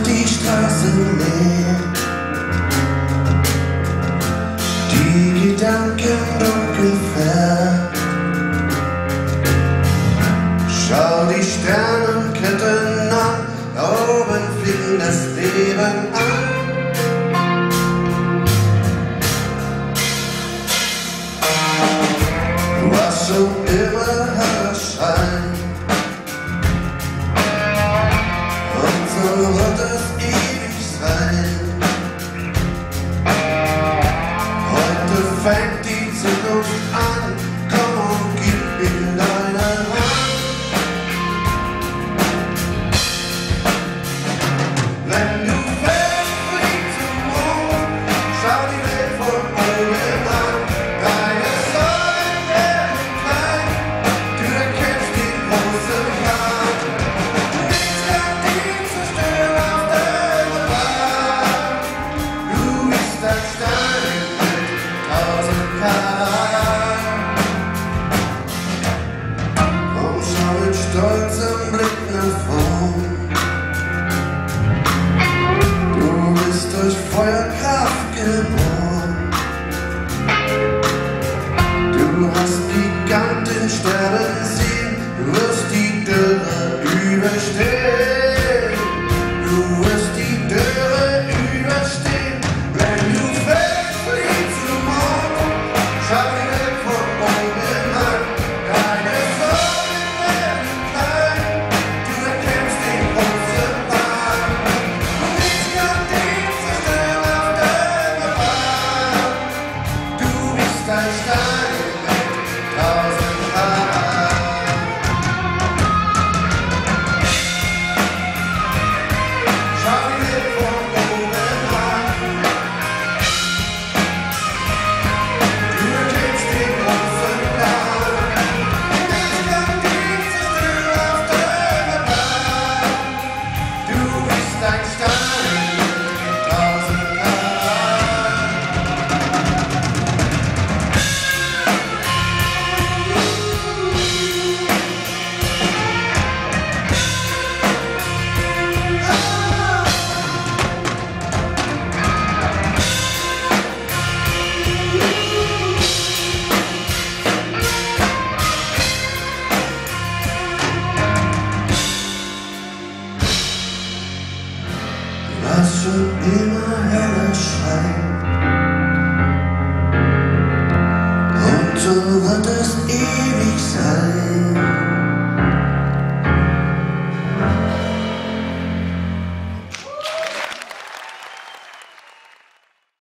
die Straßen leer, die Gedanken dunkel färbt. Schau die Sternenketten an, da oben fliegt das Leben an. Was so immer erscheint, und so wird es ewig sein. Heute fängt die Zukunft an, komm und gib mir deine Hand. Wenn du wegfliegst zum Mond, schau die Welt von oben an. Deine Sorgen werden klein, du erkennst die große Bahn. Nichts kann dich zerstören auf deiner Bahn. Du bist ein Stein mit 1000 Karten. Komm, schau mit stolzem Blick nach vorn. Du bist durch Feuerkraft geboren. Du hast Giganten sterben sehen, du wirst die Dürre überstehen. Du wirst die Dürre überstehen. Wenn du wegfliegst zum Mond, schau die Welt von oben an. Deine Sorgen werden klein, du erkennst die große Bahn. Nichts kann dich zerstören auf deiner Bahn. Du bist ein Stein mit 1000 Karten. Schau die Welt von oben an. Du erkennst den großen Plan. Nichts kann dich zerstören auf deiner Bahn. Du bist ein Stein mit 1000 Karten. Was schon immer heller scheint, und so wird es ewig sein.